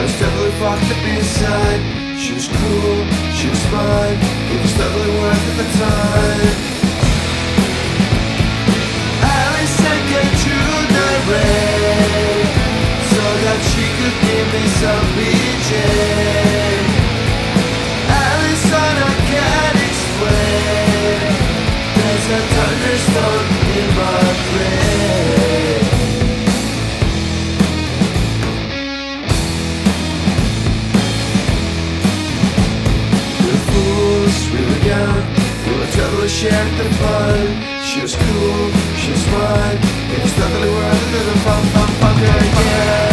was definitely fucked up inside. She was cool, she was fine, it was definitely worth it at the time. Alice and Gertrude night rain, so that she could give me some BJ. Alice thought I can't explain, there's a thunderstorm in my brain. We were young, we were totally sharing the fun. She was cool, she was fine, it was totally worth it, the fun, again.